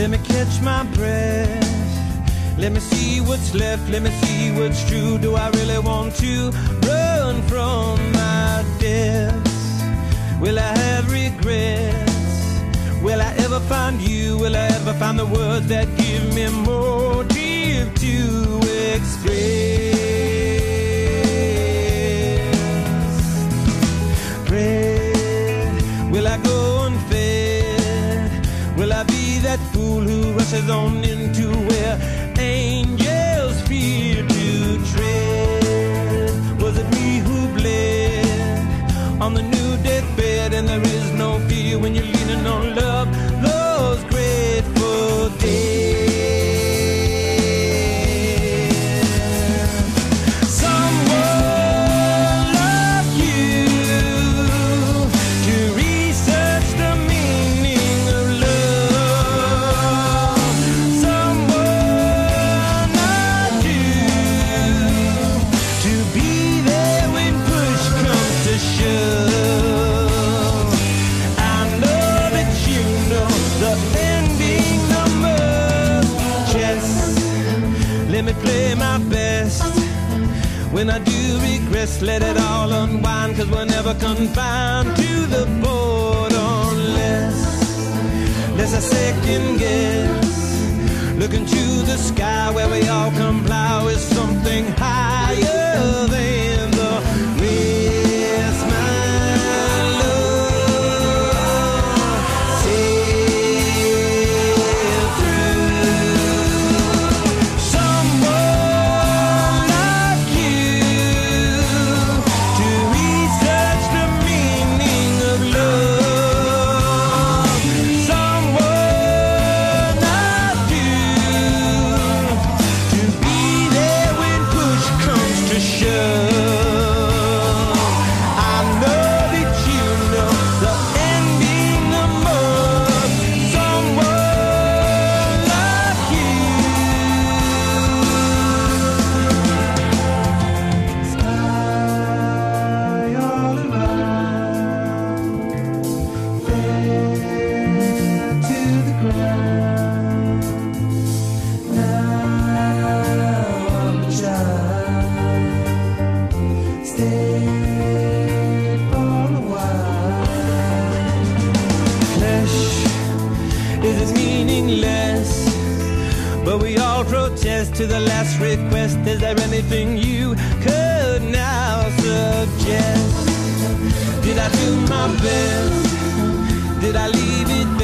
Let me catch my breath. Let me see what's left. Let me see what's true. Do I really want to run from my debts? Will I have regrets? Will I ever find you? Will I ever find the words that give me motive to express? Will I go unfed? Will I be that fool who rushes on into where angels fear to tread? Was it me who bled on the new deathbed? And there is no fear when you're leaning on love, those grateful days. Let me play my best. When I do regress, let it all unwind, 'cause we're never confined to the board unless there's a second guess. Look into the sky where we all comply with something higher than the rest. My is meaningless, but we all protest to the last request. Is there anything you could now suggest? Did I do my best? Did I leave it there?